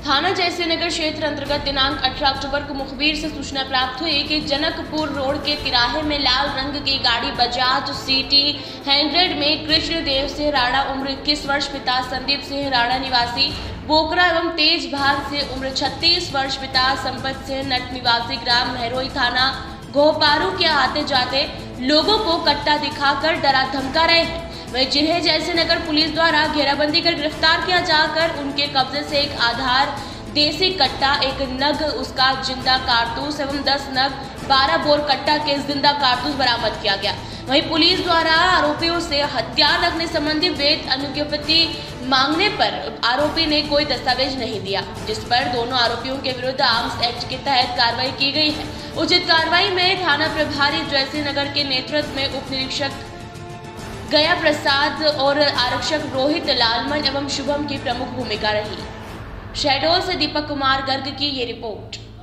थाना जयसिंहनगर क्षेत्र अंतर्गत दिनांक 18 अक्टूबर को मुखबिर से सूचना प्राप्त हुई कि जनकपुर रोड के तिराहे में लाल रंग की गाड़ी बजाज सिटी 100 में कृष्णदेव सिंह राणा उम्र 21 वर्ष पिता संदीप सिंह राणा निवासी बोकरा एवं तेज भाग से उम्र 36 वर्ष पिता संपत सिंह नट निवासी ग्राम महरोई थाना गोपारू के आते जाते लोगों को कट्टा दिखाकर डरा धमका रहे हैं। वहीं जिन्हें जयसिंहनगर पुलिस द्वारा घेराबंदी कर गिरफ्तार किया जाकर उनके कब्जे से एक आधार देसी कट्टा, एक नग उसका जिंदा कारतूस एवं 10 नग 12 बोर कट्टा के जिंदा कारतूस बरामद किया गया। वहीं पुलिस द्वारा आरोपियों से हथियार रखने संबंधी वैध अनुज्ञापत्र मांगने पर आरोपी ने कोई दस्तावेज नहीं दिया, जिस पर दोनों आरोपियों के विरुद्ध आर्म्स एक्ट के तहत कार्रवाई की गई है। उचित कार्रवाई में थाना प्रभारी जयसिंहनगर के नेतृत्व में उप निरीक्षक गया प्रसाद और आरक्षक रोहित लालमन एवं शुभम की प्रमुख भूमिका रही। शहडोल से दीपक कुमार गर्ग की ये रिपोर्ट।